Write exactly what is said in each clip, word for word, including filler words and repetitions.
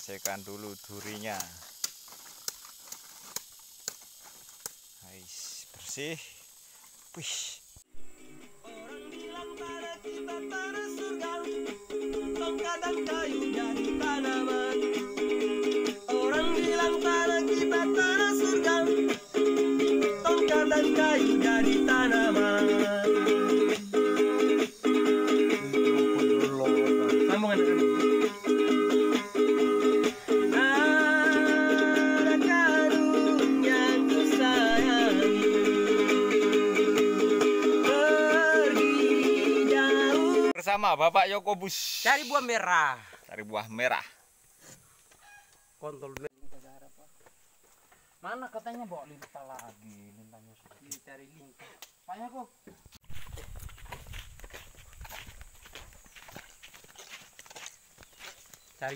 bersihkan dulu durinya. Ais, bersih. Wih. Orang bilang tanah kita tanah surga, tongkat dan kayu jadi tanaman. Orang bilang tanah kita tanah surga, tongkat dan kayu jadi tanaman. Sambungan dengan ada karung yang ku sayangi, pergi jauh Bersama Bapak Yokobus cari buah merah. cari buah merah. Kontol Mana katanya bawa lintah lagi, lintahnya sudah cari lintah. banyak kok. Cari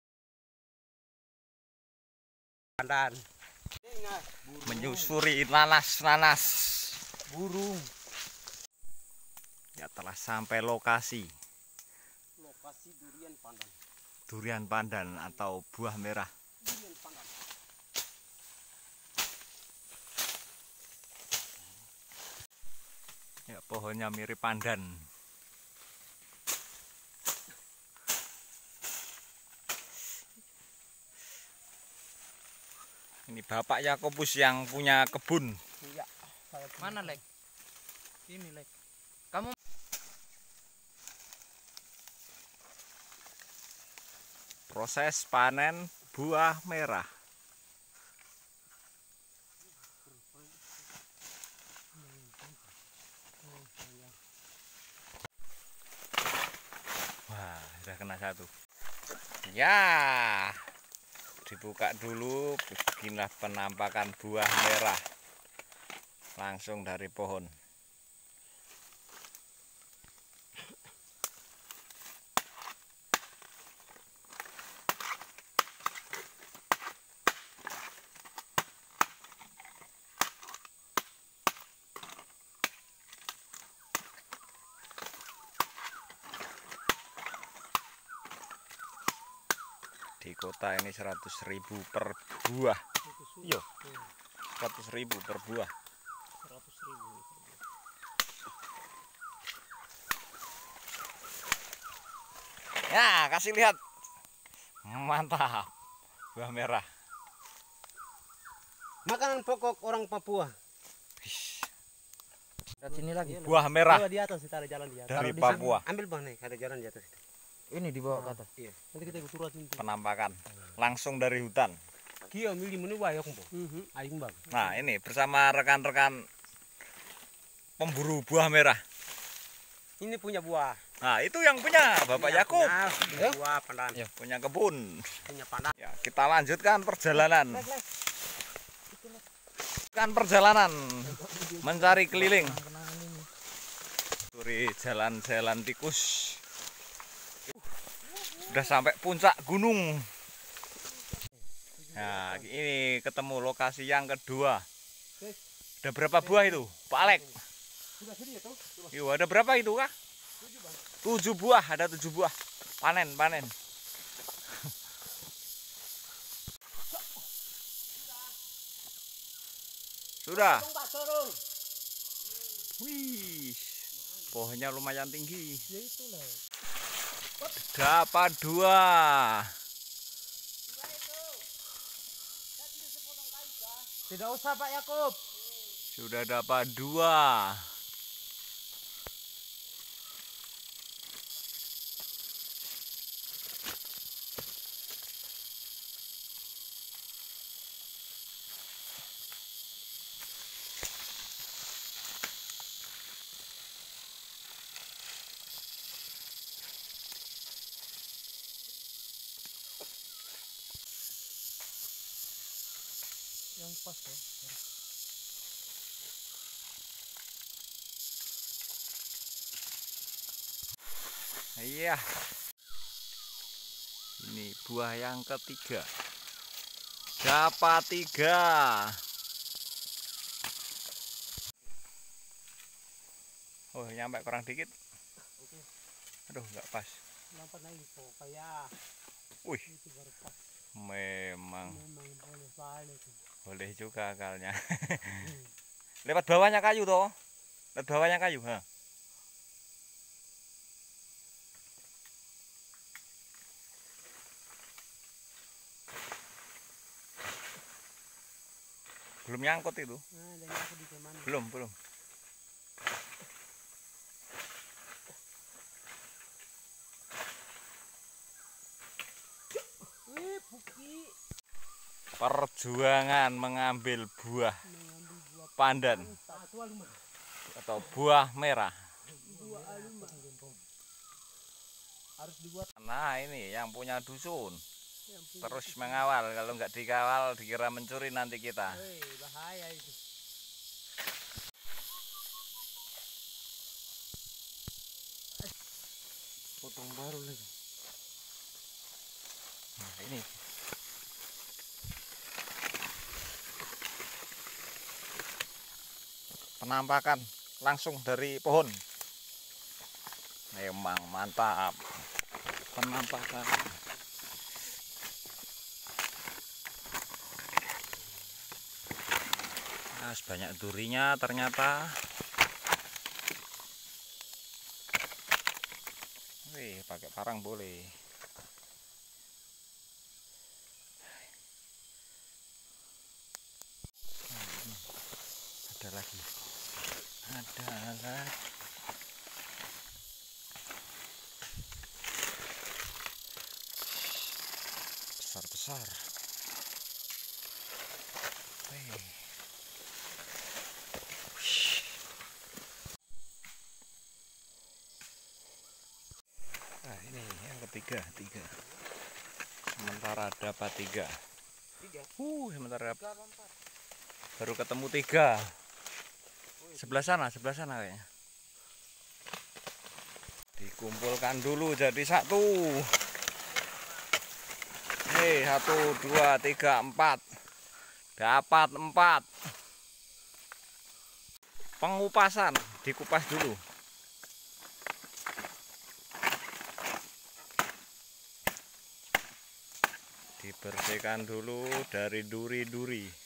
pandan. Menyusuri nanas-nanas. Burung. Ya telah sampai lokasi Lokasi durian pandan. durian pandan atau buah merah. Durian pandan. Ya, pohonnya mirip pandan. Ini Bapak Yakobus yang punya kebun. Iya. Mana Lek? Ini Lek. Kamu Proses panen buah merah. Wah, sudah kena satu. Ya, dibuka dulu, beginilah penampakan buah merah langsung dari pohon. Di kota ini seratus ribu per buah. Iya, seratus ribu per buah. Seratus ribu. Ya, kasih lihat. Mantap. Buah merah. Makanan pokok orang Papua. lihat sini lagi. Buah merah Coba di atas kita ada jalan di atas. dari di Papua. Ambil bang nih, ada jalan di atas. Ini dibawa ke atas. Iya. Nanti kita ikut turun sini. Penampakan langsung dari hutan. Kia milih menu wayang bo. Aing bang. Nah, ini bersama rekan-rekan pemburu buah merah. Ini punya buah. Nah, itu yang punya Bapak Iya, Yakub. punya- punya buah pandan. Ya, punya kebun. Punya pandan. Ya, kita lanjutkan perjalanan. Kan perjalanan mencari keliling. Suri jalan-jalan tikus. Sudah sampai puncak gunung. Nah, ini ketemu lokasi yang kedua. Ada berapa buah itu, Pak Alek? Yuk, ada berapa itu, Kak? Tujuh buah, ada tujuh buah. Panen, panen. Sudah. Wih, pohonnya lumayan tinggi. Dapat dua. Tidak usah Pak Yakub. Sudah dapat dua. Yang pas ya. Iya. Ini buah yang ketiga. Dapat tiga. Oh, nyampe kurang dikit. Aduh, nggak pas. Nampak naik kok kayak Wih, itu baru pas. Memang Memang boleh balik. boleh juga akalnya. Lewat bawahnya kayu toh. Lewat bawahnya kayu, ha. Belum nyangkut itu. Nah, dan aku di mana? Belum, belum. Wih, Puki. Perjuangan mengambil buah Mengambil buah pandan satu alumah. atau buah merah. Buah alumah. Harus dibuat Nah, ini yang punya dusun. yang punya. Terus mengawal, kalau nggak dikawal dikira mencuri nanti kita. Hei, bahaya itu. Potong baru lagi. Nah, ini penampakan langsung dari pohon. Memang mantap penampakan. Nah, sebanyak durinya ternyata. Wih, pakai parang boleh. Ada lagi, ada lagi. Besar-besar. Wih. Nah, ini yang ketiga, tiga. Sementara dapat tiga. Tiga. Uh, sementara Tiga apa empat? baru ketemu tiga. Sebelah sana, sebelah sana kayaknya. Dikumpulkan dulu jadi satu. Hei, satu, dua, tiga, empat. Dapat empat. Pengupasan, dikupas dulu. Dibersihkan dulu dari duri-duri.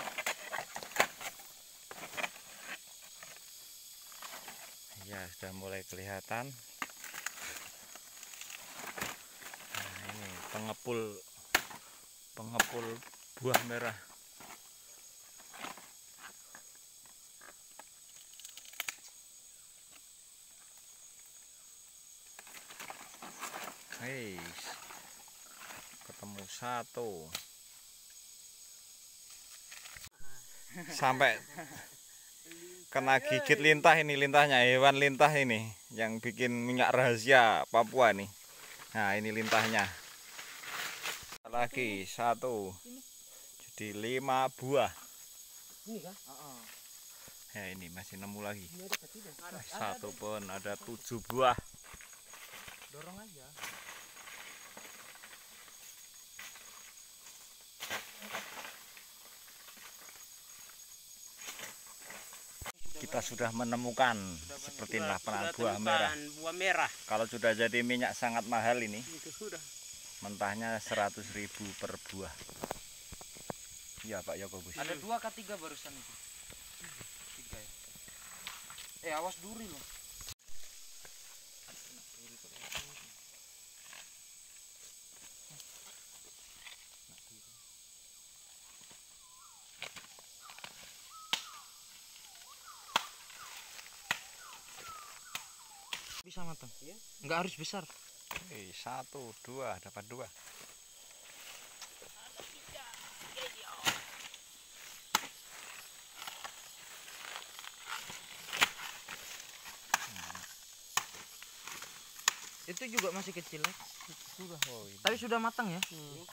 Ya, sudah mulai kelihatan. Nah, ini pengepul pengepul buah merah. Hei, ketemu satu. Sampai kena gigit lintah ini, lintahnya hewan lintah ini yang bikin minyak rahasia Papua nih. Nah, ini lintahnya. Lagi satu. Jadi lima buah. Ini kah? Heeh. Ya, ini masih nemu lagi. Ini ada ketiga. Satu pun ada tujuh buah. Dorong aja. Kita sudah menemukan seperti inilah penampakan buah merah. Buah merah. Kalau sudah jadi minyak sangat mahal ini, Itu sudah. mentahnya seratus ribu per buah. Iya Pak Yoko Gus. Ada dua kah tiga barusan itu? Tiga ya. Eh, awas duri loh. Bisa matang? Iya. Enggak harus besar. Eh, satu, dua, dapat dua. Itu juga masih kecil ya. Sudah. Oh, ini Tapi sudah matang ya.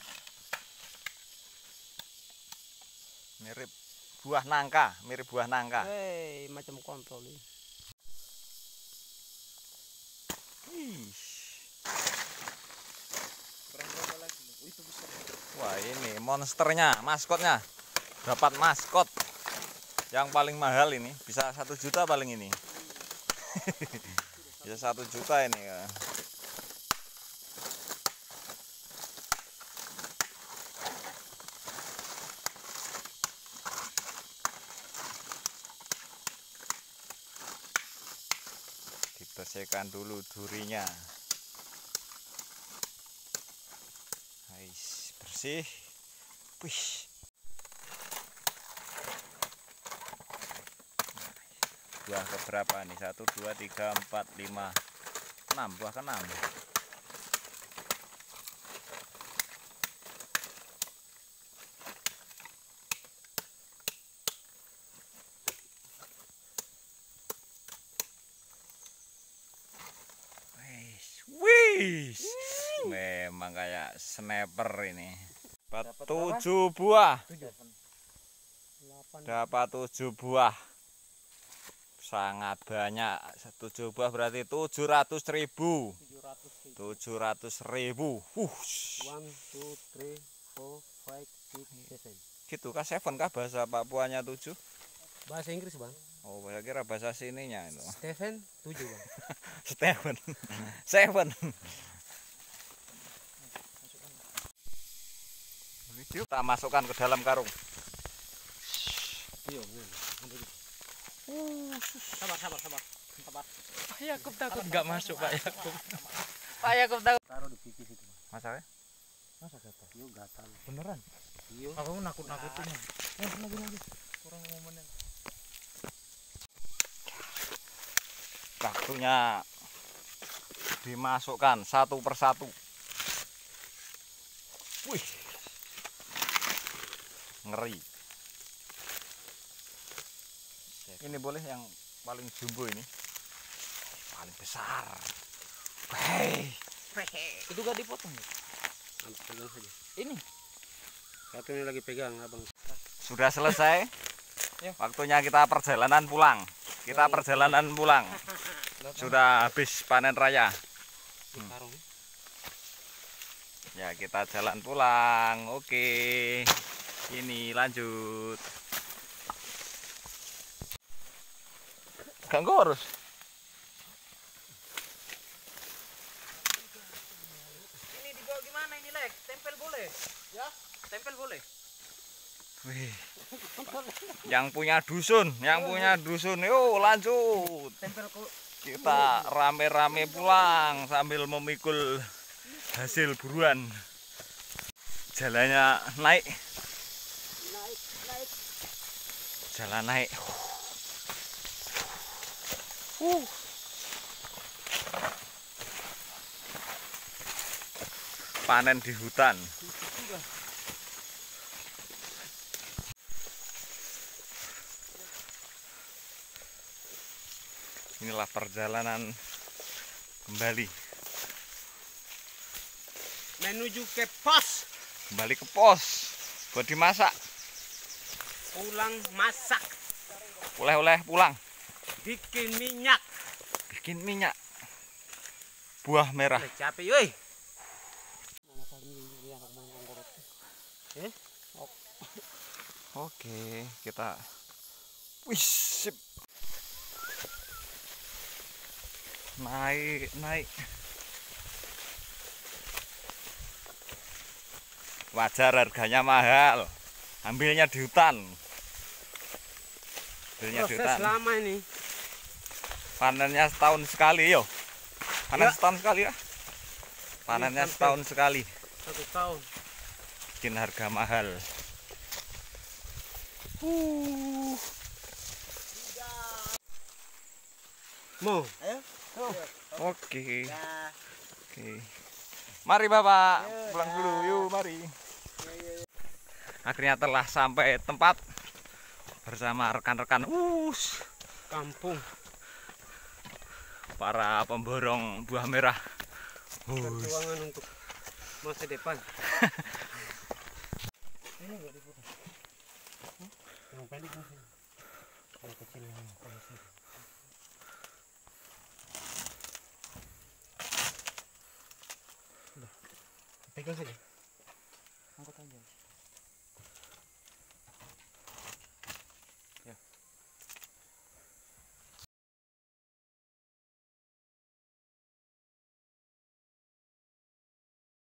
mirip buah nangka, mirip buah nangka. Hei, macam kontol ini. Ih. Kurang berapa lagi? Oh, itu besar. Wah, ini monsternya, maskotnya. Dapat maskot yang paling mahal ini, bisa satu juta paling ini. Bisa satu juta ini ya. bersihkan dulu durinya. Ais, bersih. Wih. Buah keberapa nih? Satu, dua, tiga, empat, lima, enam. Buah ke enam. Wih, memang kayak sniper ini. Dapat tujuh buah. Dapat tujuh buah. Sangat banyak. Tujuh buah berarti tujuh ratus ribu. Tujuh ratus ribu. Uh. One, two, three, four, five, six, seven. Gitu kah? Seven kah bahasa Papuanya tujuh? Bahasa Inggris bang. Oh, saya kira bahasa sininya itu. Stephen tujuh bang. Stephen. Seven. Kita masukkan ke dalam karung. Iya, sabar, sabar, sabar, sabar. Pak Yakub takut nggak masuk Pak Yakub. Pak Yakub takut. Taruh di pipis itu. Masalahnya? Masa gatal? Iya gatal. Beneran? Iya. Aku nakut-nakutin. Eh, lagi lagi. Kurang momennya. Waktunya dimasukkan satu persatu. Wih, ngeri. Ini boleh yang paling jumbo ini, paling besar. Hei, Itu gak dipotong ya? Pegang saja. Ini Satu ini lagi pegang abang. sudah selesai. Ya. Waktunya kita perjalanan pulang. Kita perjalanan pulang. Sudah habis panen raya. Di karung. Ya, kita jalan pulang. Oke. Ini lanjut. Gak ngurus. Ini dibawa gimana ini Lek? Tempel boleh? Ya, tempel boleh. Wih. Yang punya dusun, yang punya dusun. Yuk lanjut. Tempel kok. Kita rame-rame pulang sambil memikul hasil buruan. Jalannya naik. Naik, naik. Jalan naik. Uh. Panen di hutan. Inilah perjalanan kembali. Menuju ke pos. Kembali ke pos buat dimasak. Pulang masak. Oleh-oleh pulang. Bikin minyak. Bikin minyak. Buah merah. Capek yoi. Oke, kita wih, sip. Naik, naik. Wajar harganya mahal. Ambilnya di hutan. Ambilnya di Proses hutan. lama ini. Panennya setahun sekali, yo. Panen Ya. setahun sekali ya. Panennya sampai- setahun sekali. Satu tahun. Bikin harga mahal. Uh. Mau. Oke. Oke. Mari Bapak, pulang dulu. Yuk, mari. Akhirnya telah sampai tempat bersama rekan-rekan us Kampung. para pemborong buah merah. Us. Perjuangan untuk masa depan. Ini enggak dipotong. Yang pendek masih. Yang kecil yang masih. Pegang saja.